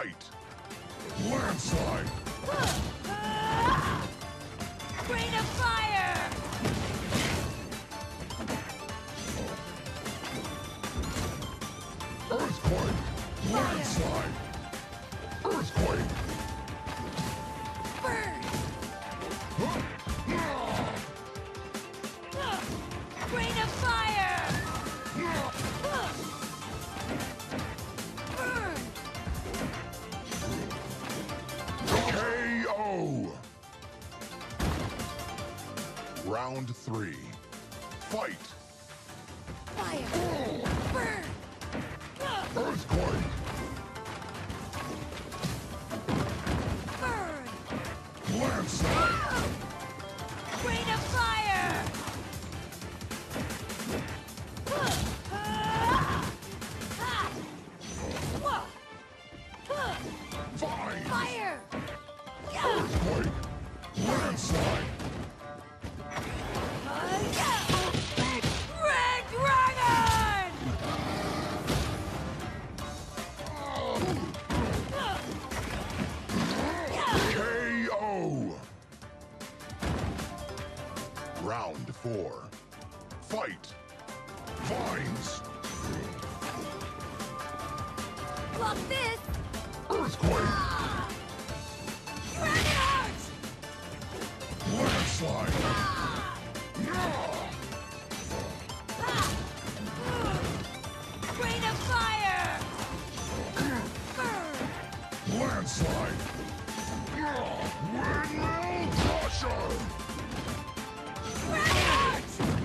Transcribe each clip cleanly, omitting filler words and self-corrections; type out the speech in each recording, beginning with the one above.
Fight! Landslide! Rain of fire! Earthquake! Landslide! Earthquake! Burn! Rain of fire! Burn! KO! Round 3. Fight! Fire! Burn! Earthquake! Burn! Landslide! Rain of fire! Vines! Fire! Earthquake! Landslide! Red Dragon! KO! Round 4. Fight! Vines! Block this! Earthquake! Dragon Heart! Landslide! Rain of fire! Burn! Landslide! Windmill Crusher! Dragon Heart!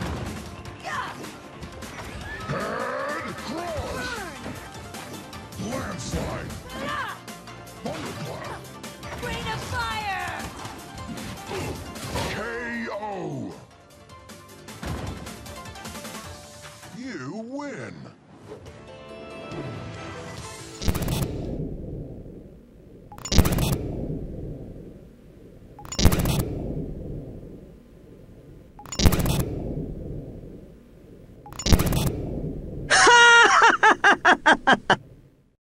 Head Crush! Burn! Landslide! Thunderclap! Rain of fire! KO! You win!